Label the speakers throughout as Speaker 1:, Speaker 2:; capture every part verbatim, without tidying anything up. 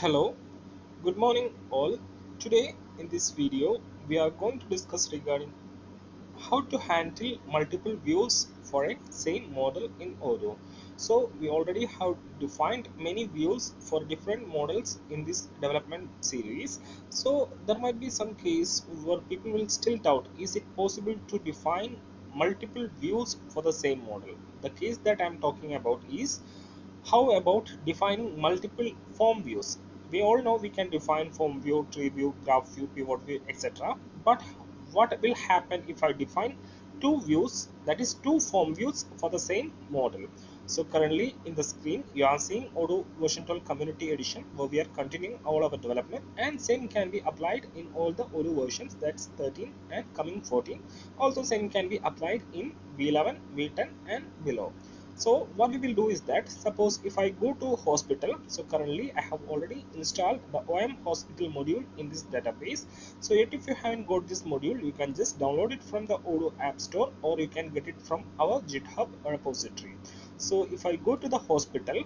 Speaker 1: Hello, good morning all. Today in this video we are going to discuss regarding how to handle multiple views for a same model in Odoo. So we already have defined many views for different models in this development series. So there might be some case where people will still doubt, is it possible to define multiple views for the same model? The case that I am talking about is how about defining multiple form views? We all know we can define form view, tree view, graph view, pivot view, et cetera. But what will happen if I define two views, that is two form views for the same model? So currently in the screen you are seeing Odoo version twelve community edition where we are continuing all our development, and same can be applied in all the Odoo versions, that's thirteen and coming fourteen. Also same can be applied in V eleven, V ten and below. So what we will do is that, suppose if I go to hospital, so currently I have already installed the O M hospital module in this database. So yet if you haven't got this module, you can just download it from the Odoo app store, or you can get it from our GitHub repository. So if I go to the hospital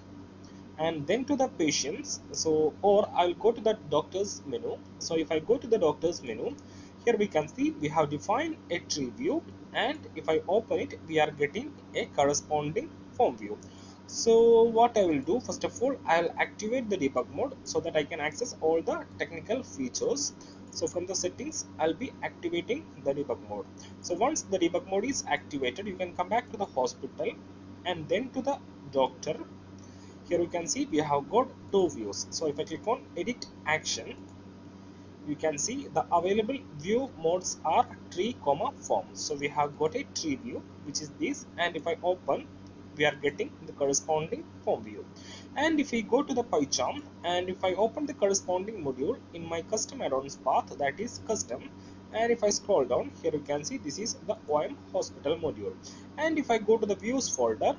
Speaker 1: and then to the patients, so or I'll go to the doctor's menu. So if I go to the doctor's menu, here we can see we have defined a tree view, and if I open it, we are getting a corresponding form view. So what I will do, first of all, I'll activate the debug mode so that I can access all the technical features. So from the settings, I'll be activating the debug mode. So once the debug mode is activated, you can come back to the hospital and then to the doctor. Here you can see we have got two views. So if I click on edit action, you can see the available view modes are tree comma form. So we have got a tree view, which is this, and if I open, we are getting the corresponding form view. And if we go to the PyCharm and if I open the corresponding module in my custom add-ons path, that is custom, and if I scroll down, here you can see this is the O M hospital module. And if I go to the views folder,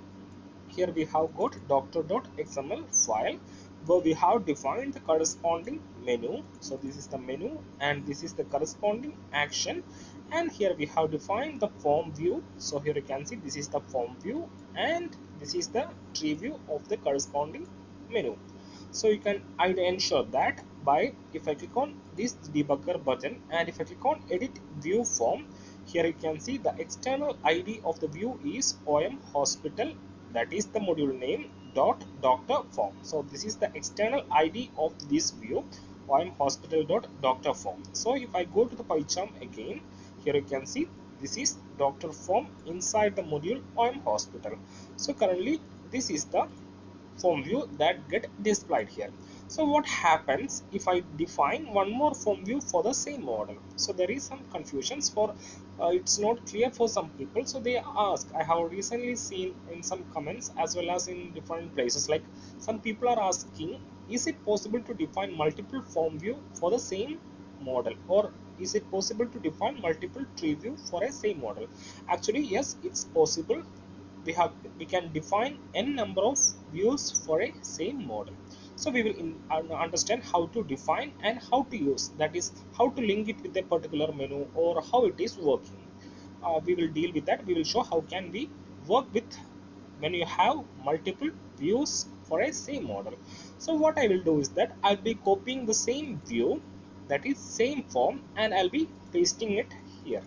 Speaker 1: here we have got doctor.xml file where we have defined the corresponding menu. So this is the menu and this is the corresponding action, and here we have defined the form view. So here you can see this is the form view and this is the tree view of the corresponding menu. So you can either ensure that by, if I click on this debugger button and if I click on edit view form, here you can see the external I D of the view is O M hospital, that is the module name dot doctor form. So this is the external I D of this view, O M hospital dot doctor form. So if I go to the PyCharm again, here you can see this is doctor form inside the module O M hospital. So currently this is the form view that get displayed here. So what happens if I define one more form view for the same model? So there is some confusions for uh, it's not clear for some people, so they ask. I have recently seen in some comments as well as in different places, like some people are asking, is it possible to define multiple form view for the same model, or is it possible to define multiple tree view for a same model? Actually yes, it's possible. We have we can define n number of views for a same model. So we will in, uh, understand how to define and how to use, that is how to link it with a particular menu or how it is working. Uh, we will deal with that. We will show how can we work with when you have multiple views for a same model. So what I will do is that I'll be copying the same view, that is same form, and I'll be pasting it here.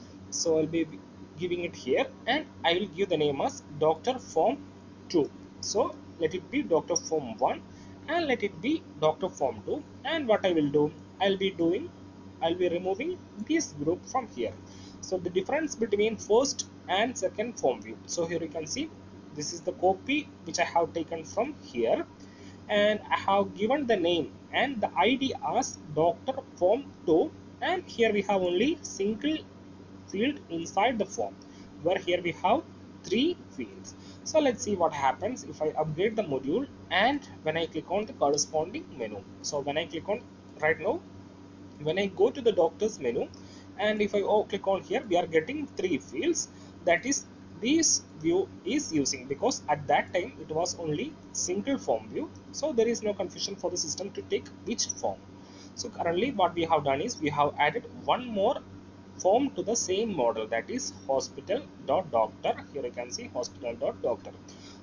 Speaker 1: So I'll be giving it here, and I will give the name as doctor form two. So let it be doctor form one and let it be doctor form two. And what I will do, I'll be doing I'll be removing this group from here. So the difference between first and second form view, so here you can see this is the copy which I have taken from here, and I have given the name and the I D as doctor form two, and here we have only single field inside the form, where here we have three fields. So let's see what happens if I upgrade the module and when I click on the corresponding menu. So when I click on right now, when I go to the doctor's menu and if I oh, click on here, we are getting three fields, that is this view is using, because at that time it was only single form view, so there is no confusion for the system to take which form. So currently what we have done is we have added one more form to the same model, that is hospital dot doctor. Here you can see hospital dot doctor.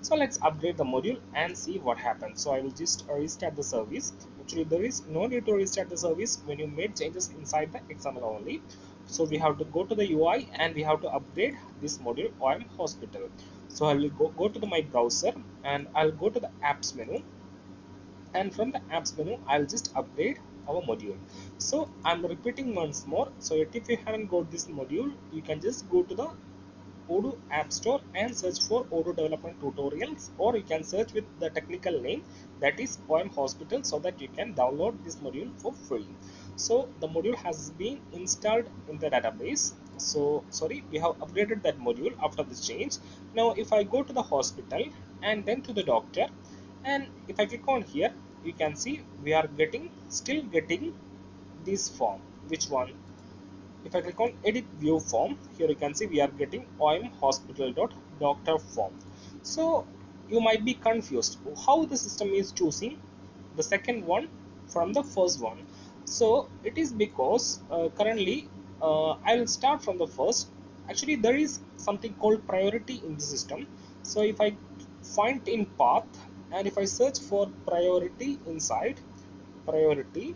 Speaker 1: So let's update the module and see what happens. So I will just restart the service. Actually, there is no need to restart the service when you made changes inside the X M L only. So we have to go to the U I and we have to update this module O M Hospital. So I will go, go to the, my browser and I'll go to the apps menu, and from the apps menu I'll just update our module. So I'm repeating once more. So if you haven't got this module, you can just go to the Odoo App Store and search for Odoo Development Tutorials, or you can search with the technical name, that is O M Hospital, so that you can download this module for free. So the module has been installed in the database. So sorry, we have updated that module after this change. Now if I go to the hospital and then to the doctor, and if I click on here, you can see we are getting still getting this form. Which one? If I click on edit view form, here you can see we are getting O M hospital.doctor form. So you might be confused how the system is choosing the second one from the first one. So it is because uh, currently uh, I will start from the first. Actually, there is something called priority in the system. So if I find in path and if I search for priority inside priority,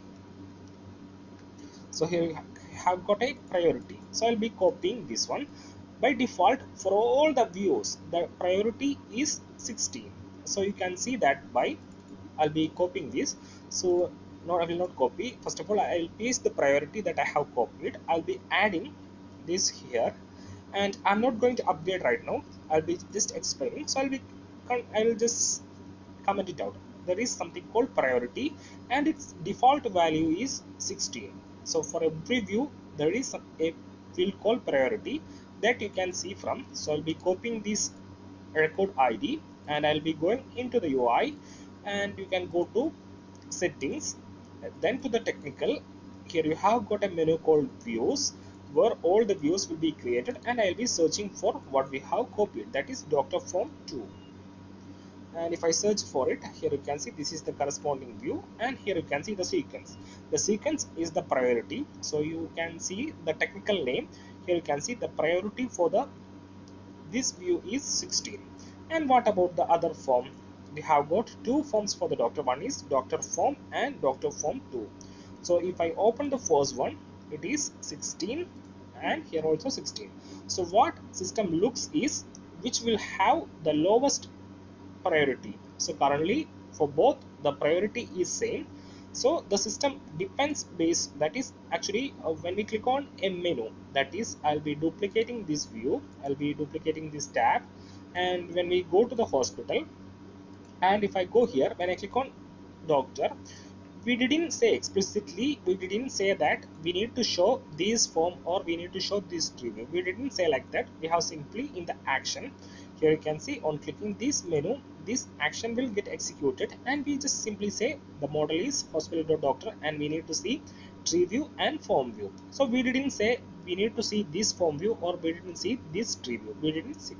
Speaker 1: so here we have got a priority. So I'll be copying this one. By default, for all the views, the priority is sixteen. So you can see that by I'll be copying this. So no, I will not copy. First of all, I'll paste the priority that I have copied. I'll be adding this here, and I'm not going to update right now. I'll be just explaining. So I'll be I will just comment it out. There is something called priority and its default value is sixteen. So for every view there is a field called priority that you can see from. So I'll be copying this record I D and I'll be going into the U I, and you can go to settings, then to the technical. Here you have got a menu called views, where all the views will be created, and I'll be searching for what we have copied, that is doctor form two. And if I search for it, here you can see this is the corresponding view, and here you can see the sequence. The sequence is the priority. So you can see the technical name. Here you can see the priority for the this view is sixteen. And what about the other form? We have got two forms for the doctor. One is doctor form and doctor form two. So if I open the first one, it is sixteen, and here also sixteen. So what system looks is which will have the lowest priority. So currently for both the priority is same. So the system depends based, that is actually uh, when we click on a menu, that is I'll be duplicating this view, I'll be duplicating this tab, and when we go to the hospital, and if I go here, when I click on doctor, we didn't say explicitly, we didn't say that we need to show this form or we need to show this review. We didn't say like that. We have simply in the action, here you can see on clicking this menu, this action will get executed, and we just simply say the model is hospital.doctor and we need to see tree view and form view. So we didn't say we need to see this form view or we didn't see this tree view. We didn't see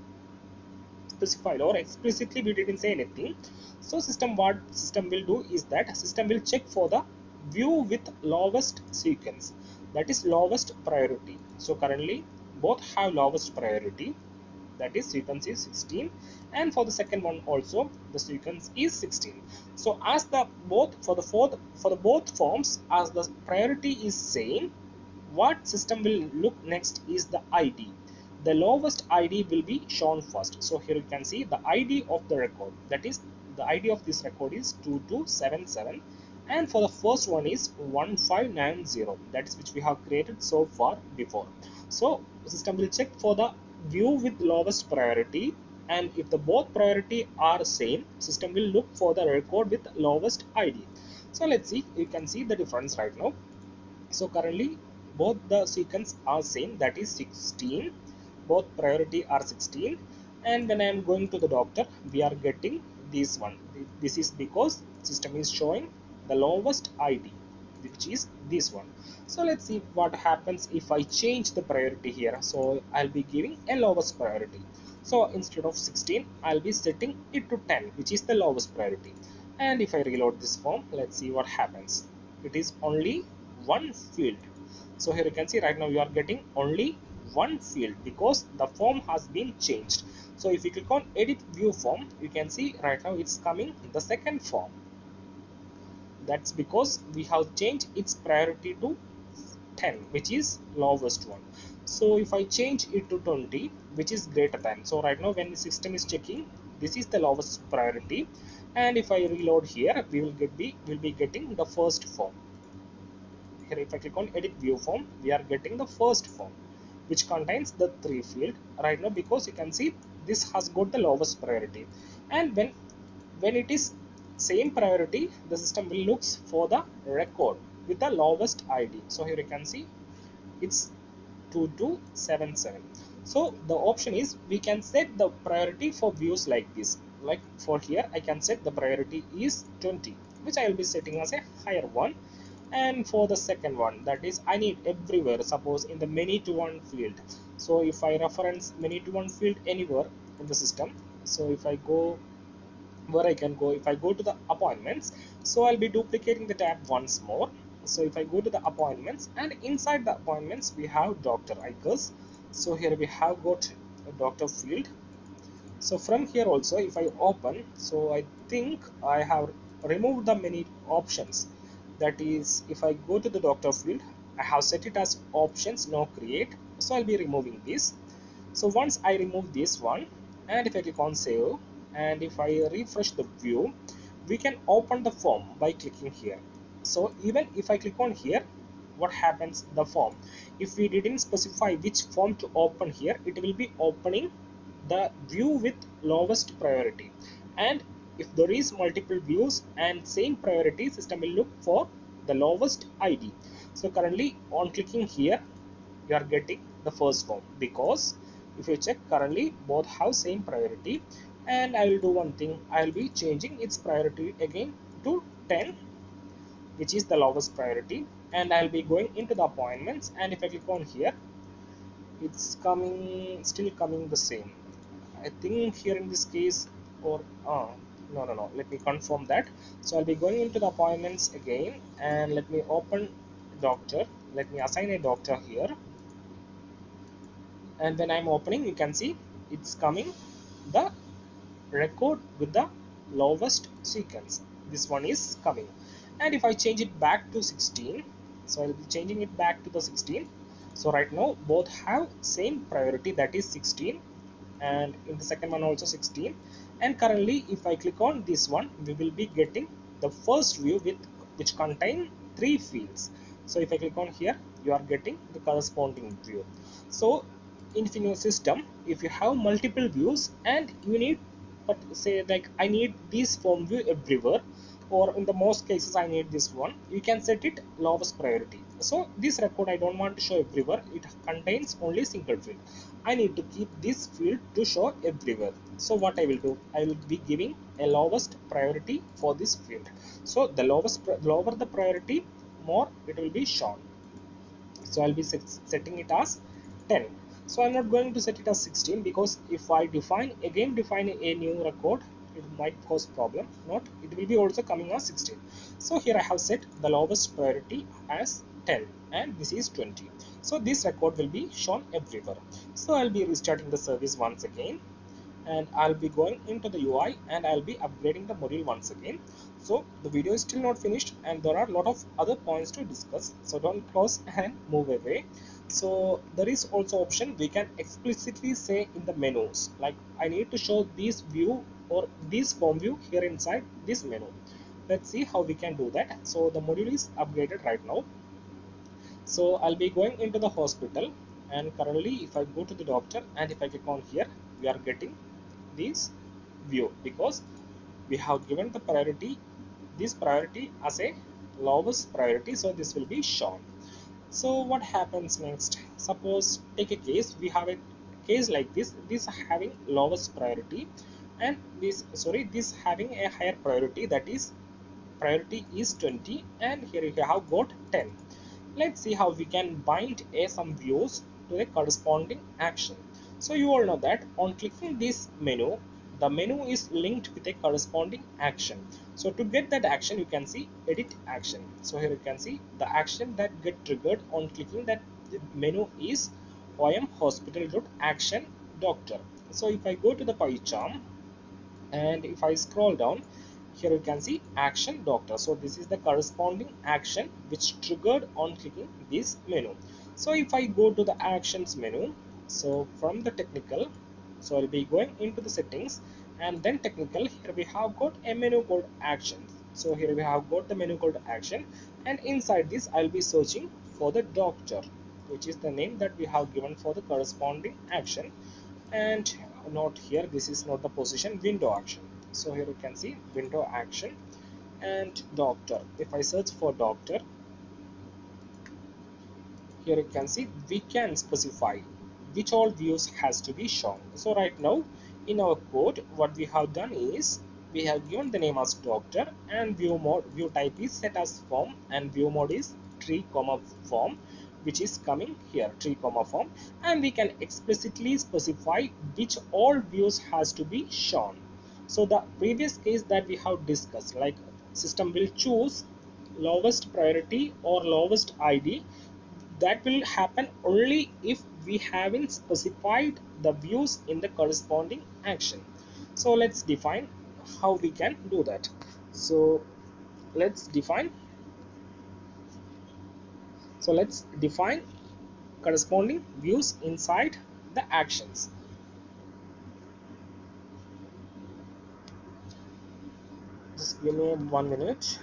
Speaker 1: specified or explicitly we didn't say anything. So system, what system will do is that system will check for the view with lowest sequence, that is lowest priority. So currently both have lowest priority, that is sequence is sixteen, and for the second one also the sequence is sixteen. So as the both for the fourth for the both forms, as the priority is same, what system will look next is the I D. The lowest I D will be shown first. So here you can see the I D of the record, that is the I D of this record is two two seven seven, and for the first one is one five nine zero, that is which we have created so far before. So the system will check for the view with lowest priority, and if the both priority are same, system will look for the record with lowest I D. So let's see, you can see the difference right now. So currently both the sequence are same, that is sixteen, both priority are sixteen, and when I am going to the doctor, we are getting this one. This is because system is showing the lowest I D, which is this one. So let's see what happens if I change the priority here. So I'll be giving a lowest priority. So instead of sixteen, I'll be setting it to ten, which is the lowest priority. And if I reload this form, let's see what happens. It is only one field. So here you can see right now you are getting only one field because the form has been changed. So if you click on edit view form, you can see right now it's coming in the second form. That's because we have changed its priority to ten, which is lowest one. So if I change it to twenty, which is greater than, so right now when the system is checking, this is the lowest priority, and if I reload here, we will get be will be getting the first form. Here if I click on edit view form, we are getting the first form, which contains the three field right now, because you can see this has got the lowest priority. And when when it is same priority, the system will looks for the record with the lowest I D. So here you can see it's two two seven seven. So the option is we can set the priority for views like this. Like for here, I can set the priority is twenty, which I will be setting as a higher one. And for the second one, that is I need everywhere, suppose in the many to one field. So if I reference many to one field anywhere in the system, so if I go where I can go, if I go to the appointments, so I'll be duplicating the tab once more. So if I go to the appointments, and inside the appointments we have doctor icons. So here we have got a doctor field. So from here also, if I open, so I think I have removed the many options. That is, if I go to the doctor field, I have set it as options no create, so I'll be removing this. So once I remove this one, and if I click on save, and if I refresh the view, we can open the form by clicking here. So even if I click on here, what happens, the form, if we didn't specify which form to open here, it will be opening the view with lowest priority. And if there is multiple views and same priority, system will look for the lowest I D. So currently on clicking here, you are getting the first form, because if you check, currently both have same priority. And I will do one thing, I will be changing its priority again to ten, which is the lowest priority, and I'll be going into the appointments, and if I click on here, it's coming, still coming the same. I think here in this case, or uh, no no no let me confirm that. So I'll be going into the appointments again, and let me open doctor, let me assign a doctor here, and when I'm opening, you can see it's coming the record with the lowest sequence. This one is coming. And if I change it back to sixteen, so I'll be changing it back to the sixteen. So right now both have same priority, that is sixteen, and in the second one also sixteen. And currently if I click on this one, we will be getting the first view with which contain three fields. So if I click on here, you are getting the corresponding view. So in your system, if you have multiple views and you need, but say like I need this form view everywhere, or in the most cases I need this one, you can set it lowest priority. So this record I don't want to show everywhere, it contains only single field. I need to keep this field to show everywhere. So what I will do, I will be giving a lowest priority for this field. So the lowest lower the priority, more it will be shown. So I'll be set, setting it as ten. So I'm not going to set it as sixteen, because if I define again define a new record, it might cause problem. Not, it will be also coming as sixteen. So here I have set the lowest priority as ten, and this is twenty. So this record will be shown everywhere. So I'll be restarting the service once again, and I'll be going into the U I, and I'll be upgrading the module once again. So the video is still not finished, and there are a lot of other points to discuss, so don't close and move away. So there is also option we can explicitly say in the menus, like I need to show this view or this form view here inside this menu. Let's see how we can do that. So the module is upgraded right now. So I'll be going into the hospital, and currently if I go to the doctor, and if I click on here, we are getting this view, because we have given the priority, this priority as a lowest priority, so this will be shown. So what happens next, suppose take a case, we have a case like this, this having lowest priority, and this sorry this having a higher priority, that is priority is twenty, and here you have got ten. Let's see how we can bind a some views to a corresponding action. So you all know that on clicking this menu, the menu is linked with a corresponding action. So to get that action, you can see edit action. So here you can see the action that get triggered on clicking that menu is om hospital dot action doctor. So if I go to the PyCharm and if I scroll down, here you can see action doctor. So this is the corresponding action which triggered on clicking this menu. So if I go to the actions menu, so from the technical, so I'll be going into the settings and then technical. Here we have got a menu called actions. So here we have got the menu called action, and inside this I'll be searching for the doctor, which is the name that we have given for the corresponding action. And not here, this is not the position, window action. So here you can see window action and doctor. If I search for doctor, here you can see we can specify which all views has to be shown. So right now in our code, what we have done is we have given the name as doctor, and view mode, view type is set as form, and view mode is tree comma form, which is coming here, tree comma form, and we can explicitly specify which all views has to be shown. So the previous case that we have discussed, like system will choose lowest priority or lowest I D, that will happen only if we haven't specified the views in the corresponding action. So let's define how we can do that. So let's define so let's define corresponding views inside the actions. Just give me one minute.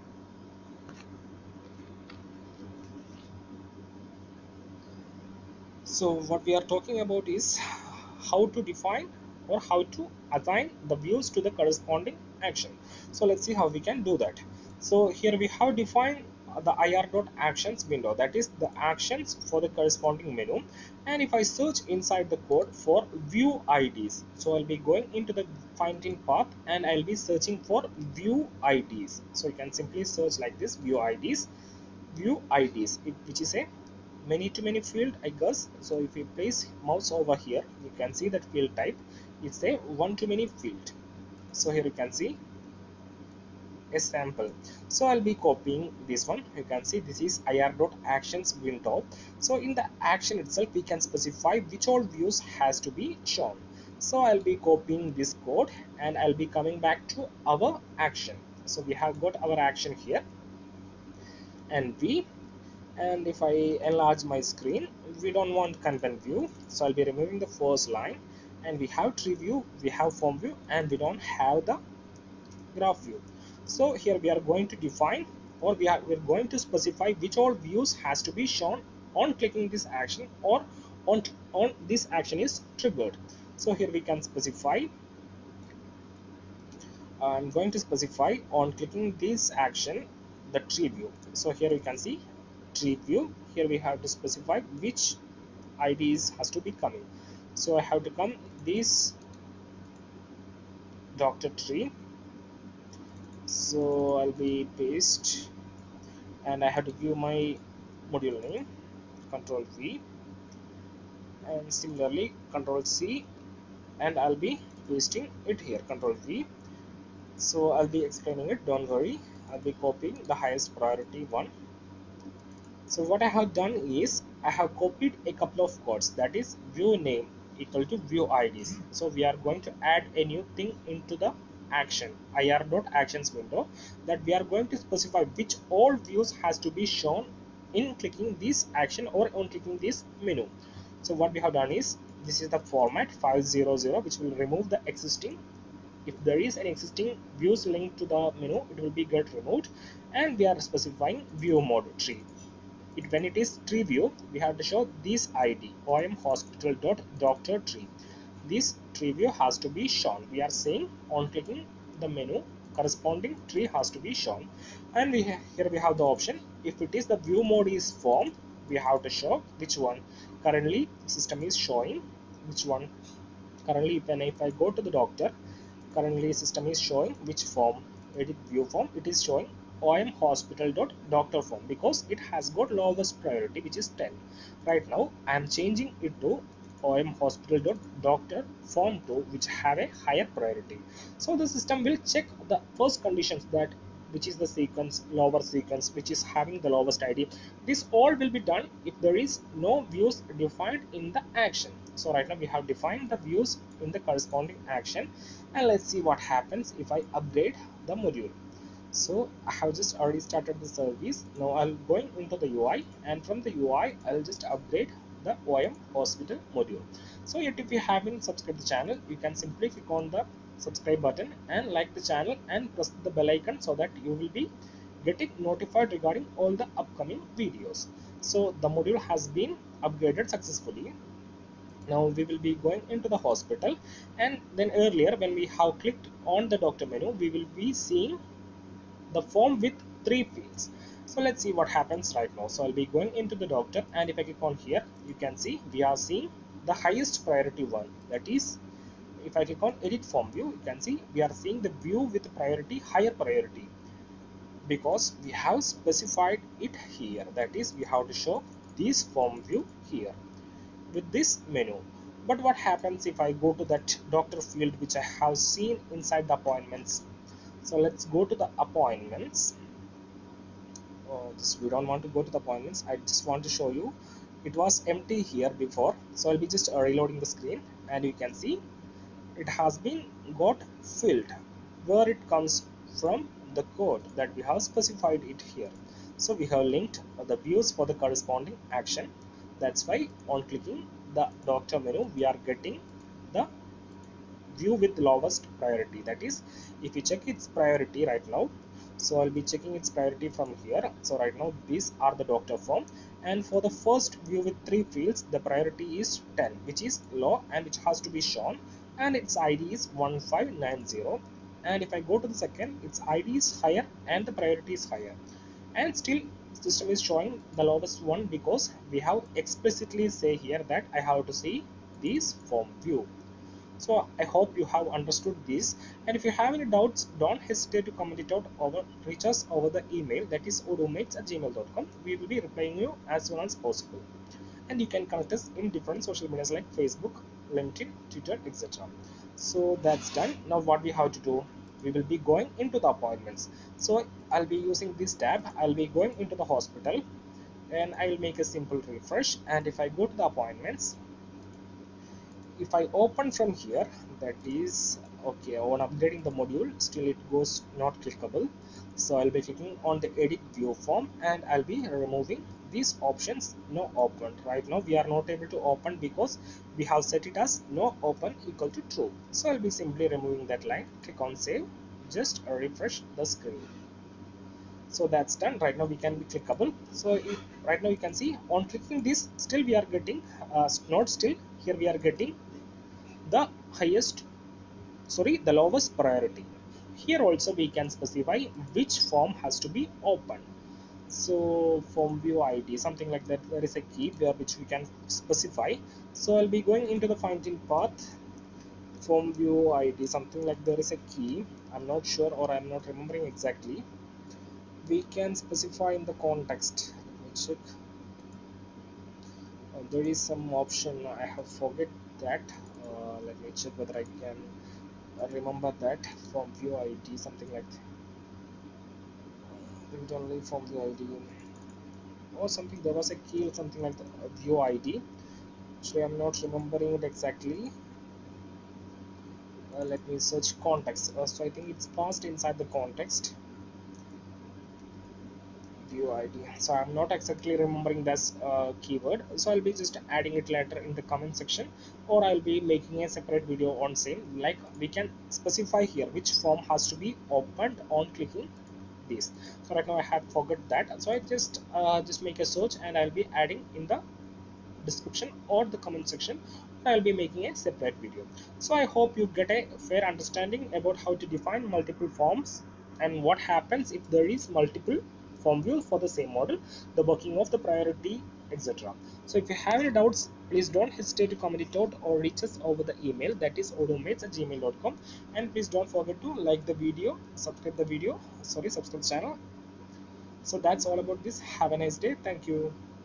Speaker 1: So what we are talking about is how to define or how to assign the views to the corresponding action. So let's see how we can do that. So here we have defined the ir.actions window, that is the actions for the corresponding menu. And if I search inside the code for view I Ds, so I'll be going into the finding path and I'll be searching for view I Ds. So you can simply search like this, view I Ds, view I Ds, which is a many to many field, I guess. So if you place mouse over here, you can see that field type, it's a one to many field. So here you can see a sample. So I'll be copying this one. You can see this is ir.actions window. So in the action itself, we can specify which all views has to be shown. So I'll be copying this code and I'll be coming back to our action. So we have got our action here, and we and if I enlarge my screen, we don't want content view, so I'll be removing the first line, and we have tree view, we have form view, and we don't have the graph view. So here we are going to define, or we are we're going to specify which all views has to be shown on clicking this action, or on on this action is triggered. So here we can specify, I'm going to specify on clicking this action the tree view. So here you can see tree view. Here we have to specify which I Ds has to be coming. So I have to come this doctor tree. So I'll be paste, and I have to give my module name, control V, and similarly control C, and I'll be pasting it here, control V. So I'll be explaining it, don't worry. I'll be copying the highest priority one. So what I have done is I have copied a couple of codes, that is view name equal to view I Ds. So we are going to add a new thing into the action ir.actions window, that we are going to specify which all views has to be shown in clicking this action or on clicking this menu. So what we have done is, this is the format five hundred, which will remove the existing. If there is an existing views linked to the menu, it will be get removed, and we are specifying view mode tree. It, when it is tree view, we have to show this I D, om hospital dot doctor tree. This tree view has to be shown. We are saying on clicking the menu, corresponding tree has to be shown. And we here we have the option, if it is the view mode is form, we have to show which one currently system is showing, which one currently. When if I go to the doctor, currently system is showing which form, edit view form, it is showing om hospital dot doctor form, because it has got lowest priority, which is ten. Right now I am changing it to om hospital dot doctor form two, which have a higher priority. So the system will check the first conditions, that which is the sequence, lower sequence, which is having the lowest I D. This all will be done if there is no views defined in the action. So right now we have defined the views in the corresponding action, and let's see what happens if I upgrade the module. So I have just already started the service. Now I'll going into the U I, and from the U I I'll just upgrade the O M hospital module. So yet if you haven't subscribed the channel, you can simply click on the subscribe button and like the channel and press the bell icon so that you will be getting notified regarding all the upcoming videos. So the module has been upgraded successfully. Now we will be going into the hospital, and then earlier when we have clicked on the doctor menu, we will be seeing the form with three fields. So let's see what happens right now. So I'll be going into the doctor, and if I click on here, you can see we are seeing the highest priority one. That is, if I click on edit form view, you can see we are seeing the view with priority, higher priority, because we have specified it here. That is, we have to show this form view here with this menu. But what happens if I go to that doctor field which I have seen inside the appointments? So let's go to the appointments. Oh, this, we don't want to go to the appointments. I just want to show you it was empty here before. So I'll be just uh, reloading the screen, and you can see it has been got filled where it comes from the code that we have specified it here. So we have linked the views for the corresponding action. That's why on clicking the doctor menu, we are getting the view with lowest priority. That is, if you check its priority right now, so I'll be checking its priority from here. So right now these are the doctor form, and for the first view with three fields, the priority is ten, which is low and which has to be shown, and its I D is one five nine zero. And if I go to the second, its I D is higher and the priority is higher, and still system is showing the lowest one because we have explicitly say here that I have to see this form view. So I hope you have understood this, and if you have any doubts, don't hesitate to comment it out over reach us over the email, that is odomates at gmail dot com. We will be replying you as soon as possible, and you can connect us in different social medias like Facebook, LinkedIn, Twitter, et cetera. So that's done. Now what we have to do, we will be going into the appointments. So I'll be using this tab. I'll be going into the hospital, and I will make a simple refresh, and if I go to the appointments, if I open from here, that is okay, on upgrading the module, still it goes not clickable. So I'll be clicking on the edit view form, and I'll be removing these options no open. Right now we are not able to open because we have set it as no open equal to true. So I'll be simply removing that line. Click on save, just refresh the screen. So that's done. Right now we can be clickable. So if, right now you can see on clicking this, still we are getting uh, not still here we are getting the highest, sorry, the lowest priority. Here also we can specify which form has to be open. So form view I D, something like that, there is a key there which we can specify. So I'll be going into the finding path, form view I D, something like there is a key, I'm not sure or I'm not remembering exactly. We can specify in the context. Let me check. Uh, there is some option, I have forget that. Uh, let me check whether I can remember that. From view I D, something like print only from the I D or something. There was a key or something like the uh, view I D. So I'm not remembering it exactly. Uh, let me search context. Uh, so I think it's passed inside the context. View I D. So I'm not exactly remembering this uh, keyword. So I'll be just adding it later in the comment section, or I'll be making a separate video on same. Like we can specify here which form has to be opened on clicking this. So right now I have forgot that. So I just uh, just make a search, and I'll be adding in the description or the comment section. I'll be making a separate video. So I hope you get a fair understanding about how to define multiple forms and what happens if there is multiple form views for the same model, the working of the priority, et cetera. So if you have any doubts, please don't hesitate to comment it out or reach us over the email, that is odomates at gmail dot com. And please don't forget to like the video, subscribe the video, sorry, subscribe the channel. So that's all about this. Have a nice day. Thank you.